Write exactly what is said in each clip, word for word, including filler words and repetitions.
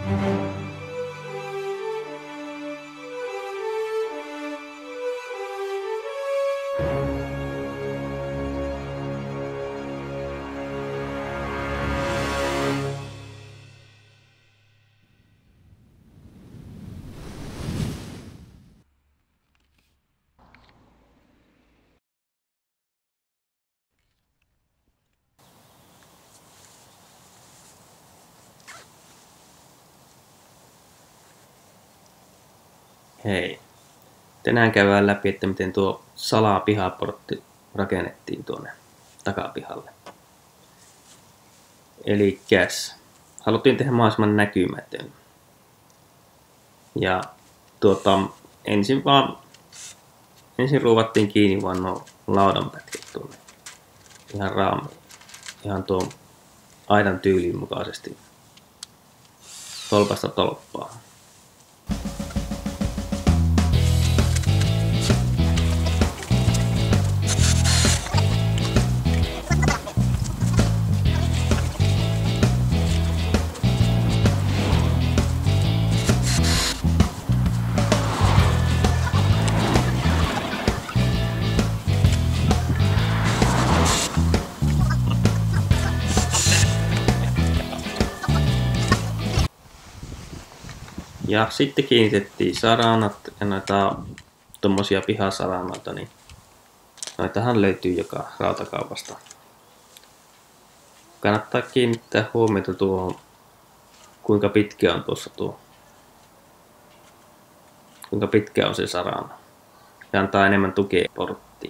Hei, tänään käydään läpi, että miten tuo salapihaportti rakennettiin tuonne takapihalle. Eli haluttiin tehdä mahdollisimman näkymätön. Ja tuota, ensin vaan ensin ruuvattiin kiinni vaan nuo laudanpätkät tuonne ihan raamiin, ihan tuon aidan tyylin mukaisesti tolpasta tolppaan. Ja sitten kiinnitettiin saranat ja noita tommosia pihasaranoita, niin noitahan löytyy joka rautakaupasta. Kannattaa kiinnittää huomiota tuohon, kuinka pitkä on tuossa tuo, kuinka pitkä on se sarana. Se antaa enemmän tukea porttiin.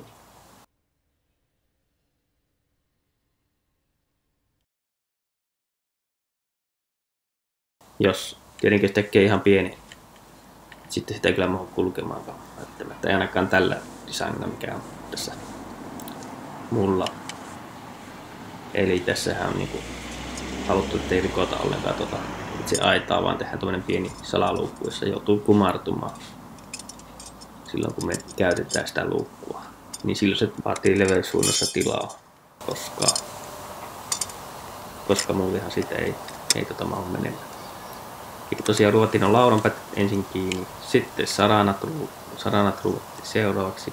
Jos tietenkin se tekee ihan pieni, sitten sitä ei kyllä mahdu kulkemaankaan välttämättä. Ei ainakaan tällä designilla, mikä on tässä mulla. Eli tässähän on niinku haluttu, ettei rikota ollenkaan tuota itse aitaa, vaan tehdään tämmönen pieni salaluukku, jossa joutuu kumartumaan silloin kun me käytetään sitä luukkua. Niin silloin se vaatii leveyssuunnassa tilaa, koska, koska mullihan sitä ei, ei tota mahdu menemään. Eli tosiaan ruotiin on laudanpätkät ensin kiinni, sitten saranat, saranat ruuvattiin seuraavaksi.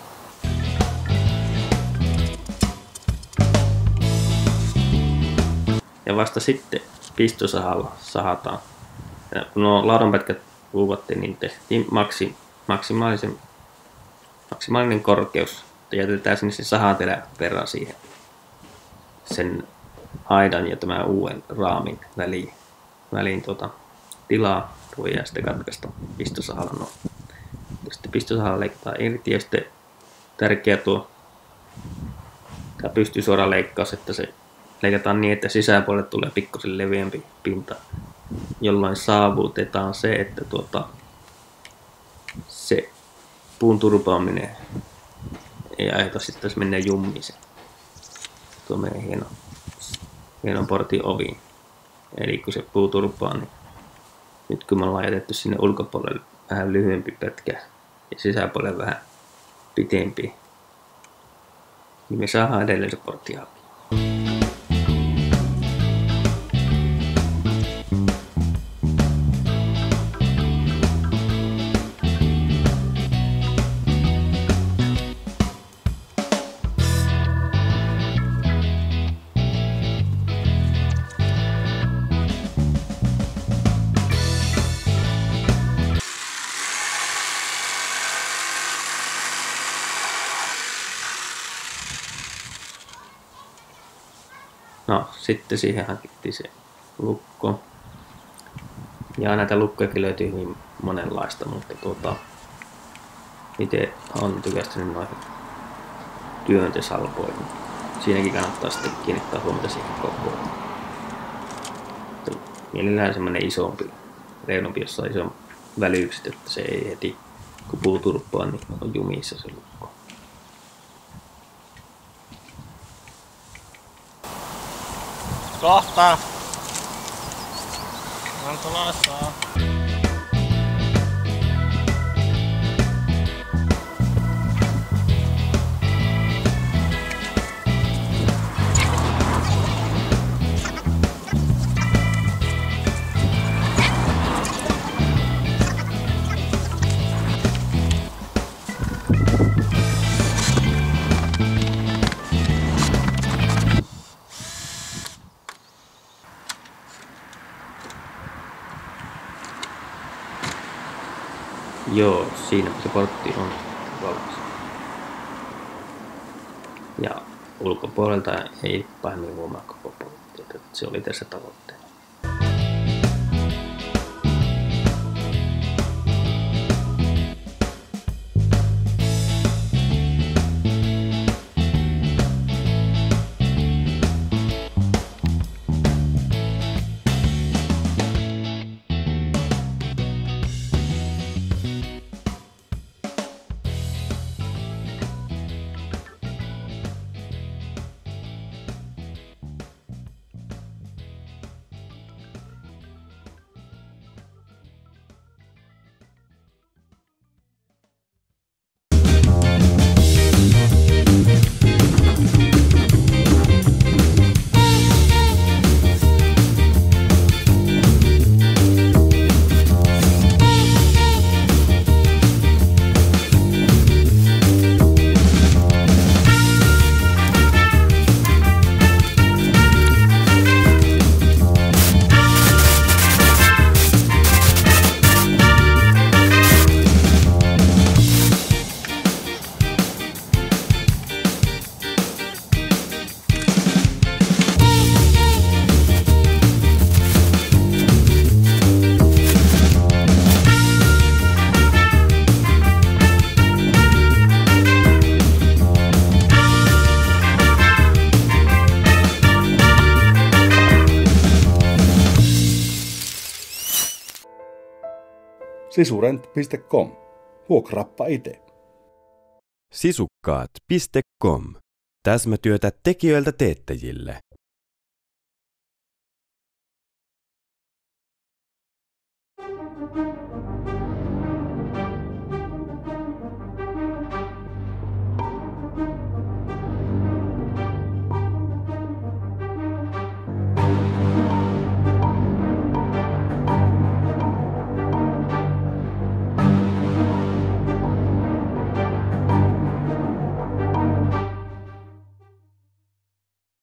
Ja vasta sitten pistosahalla sahataan. Ja kun nuo laudanpätkät ruuvattiin, niin tehtiin maksi, maksimaalisen, maksimaalinen korkeus. Ja jätetään sinne se sahanterä verran siihen sen aidan ja tämän uuden raamin väliin, väliin tuota, tilaa, voidaan sitten katkaista pistosahalla. No. Sitten pistosahalla leikataan irti ja sitten tärkeä tuo tämä pystysuora leikkaus, että se leikataan niin, että sisäpuolelle tulee pikkusen leveämpi pinta, jolloin saavutetaan se, että tuota, se puun turpaaminen ei aiheuta sitten, jos menee jummiin se tuo meidän hieno, hienon portin ovi. Eli kun se puu turpaa, niin nyt kun me ollaan jätetty sinne ulkopuolelle vähän lyhyempi pätkä ja sisäpuolelle vähän pitempi, niin me saadaan edelleen se portti auki. No, sitten siihen hankittiin se lukko. Ja näitä lukkojakin löytyy hyvin monenlaista, mutta tuota, itse olen tykästynyt noihin työntösalpoihin. Siinäkin kannattaa sitten kiinnittää huomiota siihen kokoon. Mielellään semmoinen isompi, reunampi, jossa on iso välyykset, että se ei heti, kun puu turppaa, niin on jumissa se lukko. Kohta! On tulossa. Joo, siinä se portti on valmis. Ja ulkopuolelta ei pahemmin huomaa koko portti. Se oli tässä tavoitteena. Sisurent piste com. Vuokraappa ite. Sisukkaat piste com. Täsmätyötä tekijöiltä teettäjille.